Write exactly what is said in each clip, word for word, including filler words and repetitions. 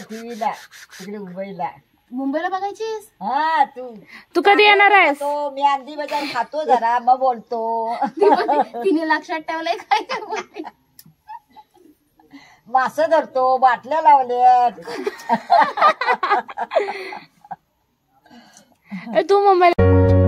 टीव्हीला तिकडे मुंबईला. मुंबईला बघायचीस? हा तू तू कधी येणार आहेस? तो मी अंडी बाजार खातो जरा मग बोलतो. तिने लक्षात ठेवलंय काय काय बोलते. मासे धरतो, बाटल्या लावल्यात. तू मुंबईला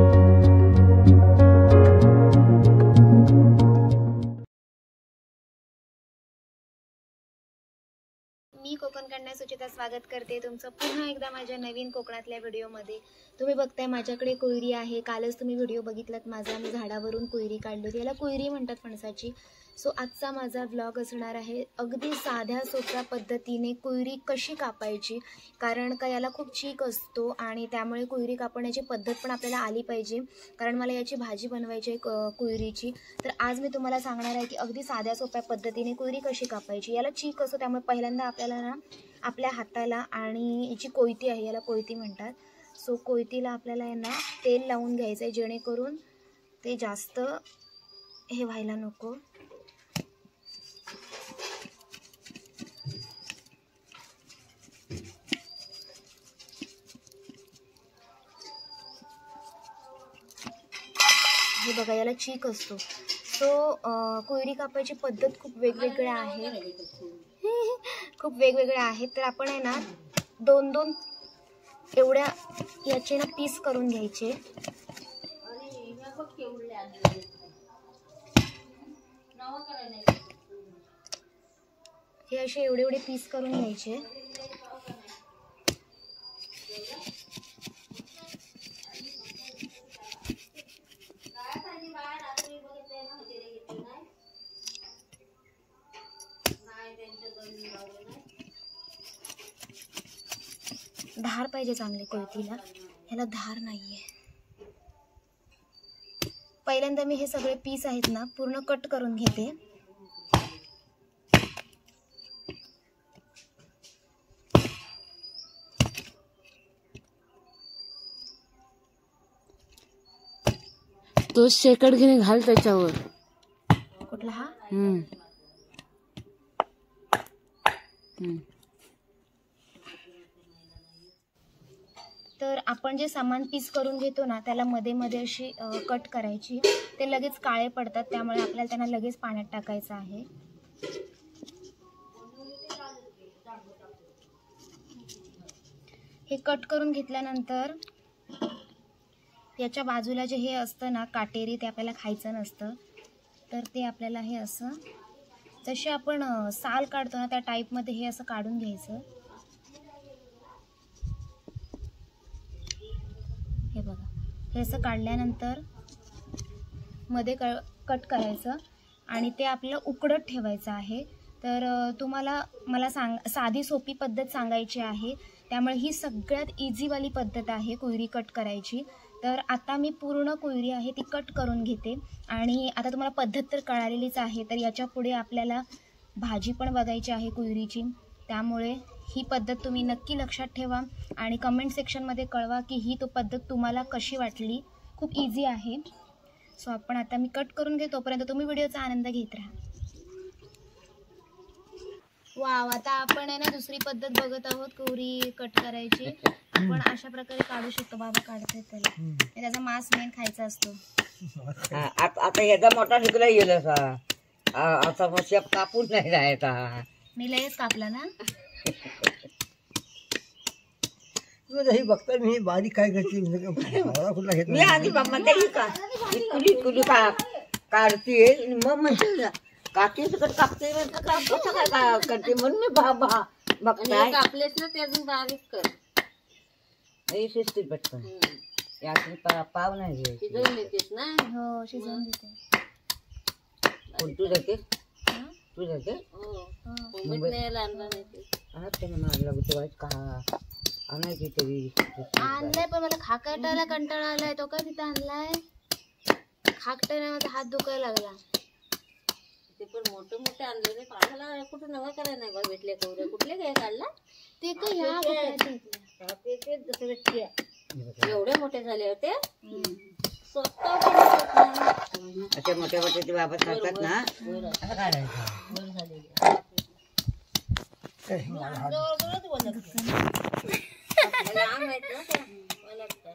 मी कोकण कन्या सुचिता स्वागत करते तुमचं पुन्हा एकदा माझ्या नवीन कोकणातल्या व्हिडिओमध्ये. तुम्ही बघताय माझ्याकडे कोयरी आहे. कालच तुम्ही व्हिडिओ बघितलात माझा, मी झाडावरून कोयरी काढली होती. याला कोयरी म्हणतात फणसाची. सो आजचा माझा व्लॉग असणार आहे अगदी साध्या सोप्या पद्धतीने कोयरी कशी कापायची. कारण का याला खूप चीक असतो आणि त्यामुळे कोयरी कापण्याची पद्धत पण आपल्याला आली पाहिजे. कारण मला याची भाजी बनवायची आहे कोयरीची. तर आज मी तुम्हाला सांगणार आहे की अगदी साध्या सोप्या पद्धतीने कोयरी कशी कापायची. याला चीक असतो त्यामुळे पहिल्यांदा आपल्याला ना आपल्या हाताला आणि याची कोयती आहे, याला कोयती म्हणतात. सो कोयतीला आपल्याला आहे ना तेल लावून घ्यायचं आहे जेणेकरून ते जास्त हे व्हायला नको. हे बघा याला चीक असतो. सो कोयरी कापायची पद्धत खूप वेगवेगळ्या आहेत खूप वेगवेगळ्या आहेत. तर आपण आहे ना दोन दोन एवढ्या याचे ना पीस करून घ्यायचे. हे असे एवढे एवढे पीस करून घ्यायचे. धार पाहिजे चांगली कोयतीला, ह्याला धार नाहीये. पहिल्यांदा मी हे सगळे पीस आहेत ना पूर्ण कट करून घेते. तो शेकड घेणे घाल त्याच्यावर. कुठला हा? हम्म हम्म तर आपण जे सामान पीस करून घेतो ना त्याला मध्ये मध्ये अशी कट करायची. ते लगेच काळे पडतात त्यामुळे आपल्याला त्यांना लगेच पाण्यात टाकायचं आहे. हे कट करून घेतल्यानंतर याच्या बाजूला जे हे असतं ना काटेरी ते आपल्याला खायचं नसतं. तर ते आपल्याला हे असं जसे आपण साल काढतो ना त्या टाईपमध्ये हे असं काढून घ्यायचं. हे बघा हे असं काढल्यानंतर मध्ये क कट करायचं आणि ते आपल्याला उकडत ठेवायचं आहे. तर तुम्हाला मला सांग साधी सोपी पद्धत सांगायची आहे त्यामुळे ही सगळ्यात इझीवाली पद्धत आहे कोयरी कट करायची. तर आता मी पूर्ण कोयरी आहे ती कट करून घेते आणि आता तुम्हाला पद्धत तर कळालेलीच आहे. तर याच्या पुढे आपल्याला भाजी पण बघायची आहे कोयरीची. त्यामुळे ही पद्धत तुम्ही नक्की लक्षात ठेवा आणि कमेंट सेक्शनमध्ये कळवा की ही तो पद्धत तुम्हाला कशी वाटली. खूप इझी आहे. सो आपण आता मी कट करून घेतो तोपर्यंत तुम्ही व्हिडिओचा आनंद घेत राहा. वाव आता आपण आहे ना दुसरी पद्धत बघत आहोत कोयरी कट करायची. आपण अशा प्रकारे काढू शकतो. बाबा काढते त्याला त्याचा मांस मेन खायचा असतो. आता याचा मोठा शिकला गेला आता शेप कापून नाही राहायचा. मी लयच कापला ना. ही बघता मी बारीक काय करते मी आधी म्हणते का कुली कुली का काढते मग म्हणते काकी सकट कापते कसं काय करते म्हणून मी बाबा बघताय कापलेस ना ते अजून बारीक कर. शिस्तीत पटकन यातून पाव नाही घे. शिजवून देतेस ना? हो शिजवून देते. कोण तू जाते तू जाते मुंबईत नाही आणला नाही हा ते मला लागतो का आणायची तरी आणलाय पण मला खाकटायला कंटाळा आलाय. तो काय तिथं आणलाय खाकटायला माझा हात दुखायला लागला. ते पण मोठे मोठे आणले रे पाण्याला कुठे नवा करायला नाही बा भेटले कवरे कुठले काय काढला ते काय ह्या एवढे मोठे झाले होते. असे मोठे मोठे ते बाबा सांगतात ना असं काढायचं. काय मला हात जवळजवळच वलगतं. लांब आहेत ना त्या, वलगतं.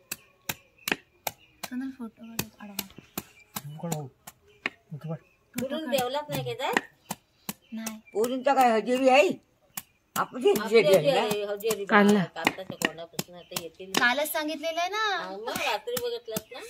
फोटो कोण हो? इकडं बघ. कुठून जेवलाच नाही का त्यात? नाही पोरींचा काय हजेरी आहे आपली आपली हजेरी आहे हजेरी- ना. हजेरी काढला. कापताच्या कोणापासून आता येतील. कालच सांगितलेलं आहे ना. हा, मग रात्री बघितलंस ना.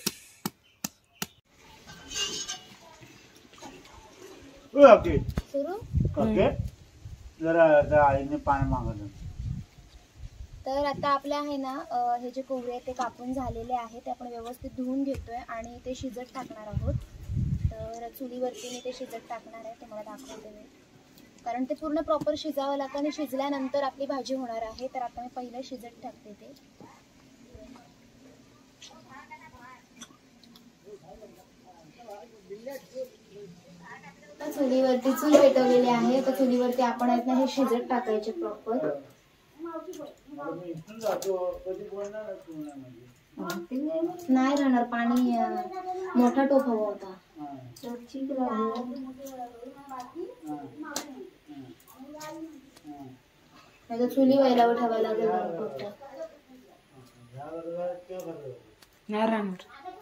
ओके सुरू ओके जरा जरा आईने पाणी मागवलं. तर आता आपल्या आहे ना अ, हे जे कोवरे आहेत ते कापून झालेले आहे ते आपण व्यवस्थित धुवून घेतोय आणि ते शिजत टाकणार आहोत. तर चुलीवरती मी ते शिजत टाकणार आहे, तुम्हाला दाखवते मी. कारण ते पूर्ण प्रॉपर शिजावं लागतं आणि शिजल्यानंतर आपली भाजी होणार आहे. तर आता मी पहिलं शिजत टाकते ते. चुलीवरती चूल पेटवलेली आहे, तर चुलीवरती आपण आहेत ना हे शिजत टाकायचे प्रॉपर. नाही राहणार पाणी, अं, मोठा टोप हवा होता. नाही तर चुली वैरावर ठेवायला लागेल फक्त. नाही राहणार.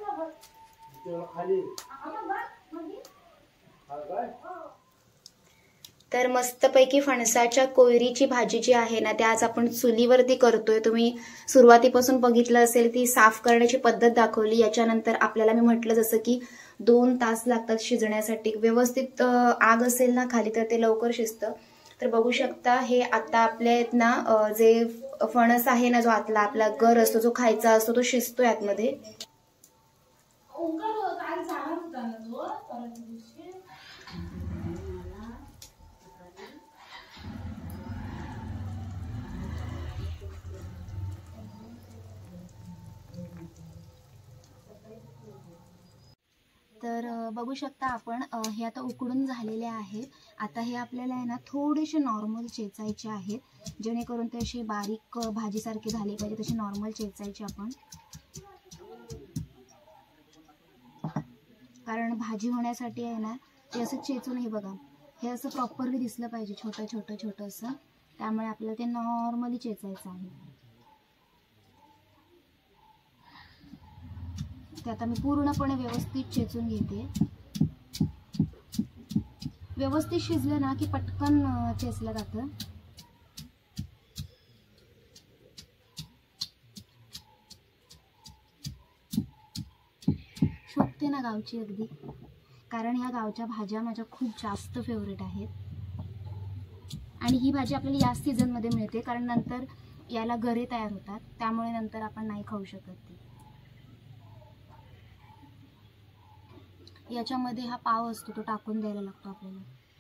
तर मस्तपैकी फणसाच्या कोयरीची भाजी जी आहे ना ते आज आपण चुलीवरती करतोय. तुम्ही सुरुवातीपासून बघितलं असेल ती साफ करण्याची पद्धत दाखवली. याच्यानंतर आपल्याला मी म्हटलं जसं की दोन तास लागतात शिजण्यासाठी. व्यवस्थित आग असेल ना खाली तर ते लवकर शिजतं. तर बघू शकता हे आता आपल्या आहेत ना जे फणस आहे ना जो आतला आपला गर असतो जो खायचा असतो तो शिजतोय आतमध्ये. तर बघू शकता आपण हे आता उकडून झालेले आहे. आता हे आपल्याला आहे ना थोडेसे नॉर्मल चेचायचे आहेत जेणेकरून ते असे बारीक भाजीसारखे झाले पाहिजे. तसे नॉर्मल चेचायचे आपण, कारण भाजी होण्यासाठी आहे ना ते असं चेचून हे बघा हे असं प्रॉपरली दिसलं पाहिजे छोटं छोटं छोटं असं. त्यामुळे आपल्याला ते नॉर्मली चेचायचं आहे. ते आता मी पूर्णपणे व्यवस्थित चेचून घेते. व्यवस्थित शिजलं ना की पटकन चेचलं जातं. शोभते ना गावची अगदी, कारण ह्या गावच्या भाज्या माझ्या खूप जास्त फेवरेट आहेत. आणि ही भाजी आपल्याला याच सीझनमध्ये मिळते कारण नंतर याला गरे तयार होतात, त्यामुळे नंतर आपण नाही खाऊ शकत ती. याच्यामध्ये हा पाव असतो तो टाकून द्यायला लागतो आपल्याला.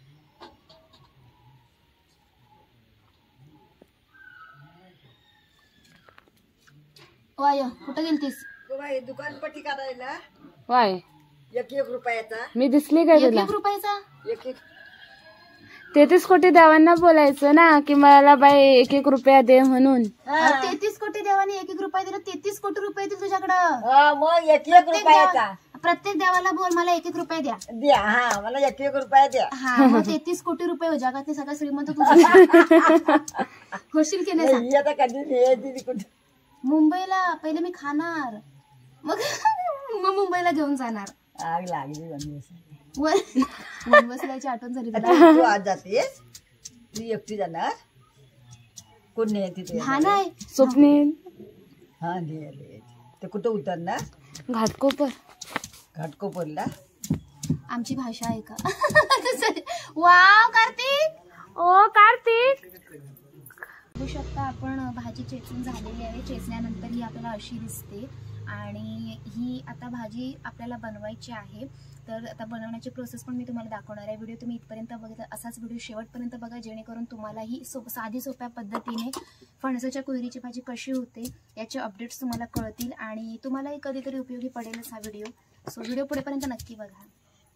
वाय कुठं गेलतीस? दुकान पट्टी करायला वाय एक एक रुपयाचा. मी दिसली का एक तुला? एक रुपयाचा एक एक तेहतीस कोटी देवांना बोलायचं ना की मला बाई एक एक रुपया दे म्हणून. तेहतीस कोटी देवाने एक एक रुपया दिला. तेहतीस कोटी रुपये येतील तुझ्याकडं. हा, मग एक एक रुपयाचा प्रत्येक देवाला बोल मला एक एक रुपये द्या. द्या. हा, मला एक एक रुपया द्या. हा मग तेहतीस कोटी रुपये हो, जगातले सगळं श्रीमंत तुझं होशील की नाही सांग? ही आता कधी नाही दिली कुठे. मुंबईला पहिले मी खाणार मग मग मुंबईला घेऊन जाणार. आग लागली बनवस. वनवसल्याची आठवण झाली तुला? तू आज जातेस, तू एकटी जाणार, कोण नाही तिथे. हा नाही स्वप्नील हा दे दे. ते कुठं उतरणार? घाटकोपर. घाटकोपरला. आमची भाषा आहे का? वाव कार्तिक. ओ कार्तिक. बघू शकता आपण भाजी चेचून झालेली आहे. चेचल्यानंतर ही आपल्याला अशी दिसते आणि ही आता भाजी आपल्याला बनवायची आहे. तर आता बनवण्याची प्रोसेस पण मी तुम्हाला दाखवणार आहे. व्हिडिओ तुम्ही इथपर्यंत बघितला असाच व्हिडिओ शेवटपर्यंत बघा जेणेकरून तुम्हालाही सोप साधी सोप्या पद्धतीने फणसाच्या कोयरीची भाजी कशी होते याचे अपडेट्स तुम्हाला कळतील आणि तुम्हालाही कधीतरी उपयोगी पडेलच हा व्हिडिओ. सो व्हिडिओ पुढेपर्यंत नक्की बघा.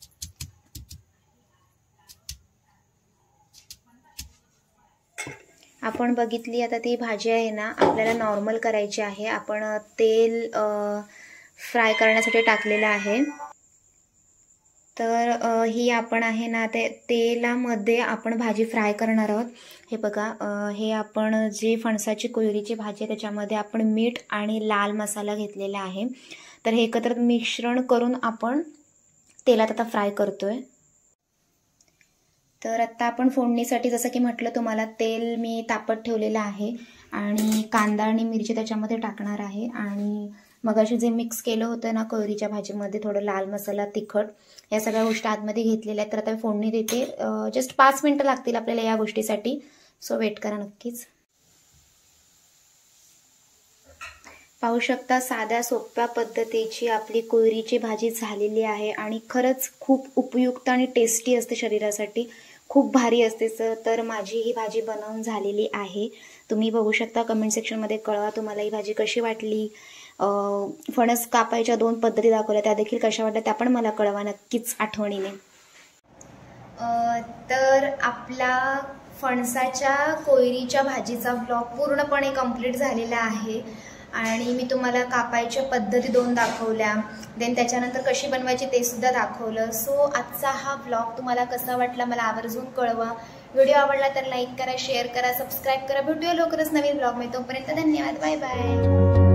आपण बघितली आता ती भाजी आहे ना आपल्याला नॉर्मल करायची आहे. आपण तेल फ्राय करण्यासाठी टाकलेलं आहे. तर अ, ही आपण आहे ना ते तेलामध्ये आपण भाजी फ्राय करणार आहोत. हे बघा, अ, हे आपण जे फणसाची कोयरीची भाजी आहे त्याच्यामध्ये आपण मीठ आणि लाल मसाला घेतलेला आहे. तर हे एकत्र मिश्रण करून आपण तेलात आता फ्राय करतोय. तर आता आपण फोडणीसाठी जसं की म्हटलं तुम्हाला, तेल मी तापत ठेवलेलं आहे आणि कांदा आणि मिरची त्याच्यामध्ये टाकणार आहे. आणि मगाशी जे मिक्स केलं होतं ना कोयरीच्या भाजीमध्ये, थोडं लाल मसाला, तिखट, या सगळ्या गोष्टी आतमध्ये घेतलेल्या आहेत. तर आता फोडणी देते. जस्ट पाच मिनटं लागतील आपल्याला या गोष्टीसाठी, सो वेट करा नक्कीच. पाहू शकता साध्या सोप्या पद्धतीची आपली कोयरीची भाजी झालेली आहे आणि खरंच खूप उपयुक्त आणि टेस्टी असते, शरीरासाठी खूप भारी असते. तर माझी ही भाजी बनवून झालेली आहे. तुम्ही बघू शकता, कमेंट सेक्शनमध्ये कळवा तुम्हाला ही भाजी कशी वाटली. फणस कापायच्या दोन पद्धती दाखवल्या, त्या देखील कशा वाटल्या त्या पण मला कळवा नक्कीच आठवणीने. तर आपला फणसाच्या कोयरीच्या भाजीचा ब्लॉग पूर्णपणे कंप्लीट झालेला आहे आणि मी तुम्हाला कापायच्या पद्धती दोन दाखवल्या, देन त्याच्यानंतर कशी बनवायची ते सुद्धा दाखवलं. सो आजचा हा ब्लॉग तुम्हाला कसा वाटला मला आवर्जून कळवा. व्हिडिओ आवडला तर लाईक करा, शेअर करा, सबस्क्राईब करा. भेटूया लवकरच नवीन ब्लॉग में. तोपर्यंत धन्यवाद, बाय बाय.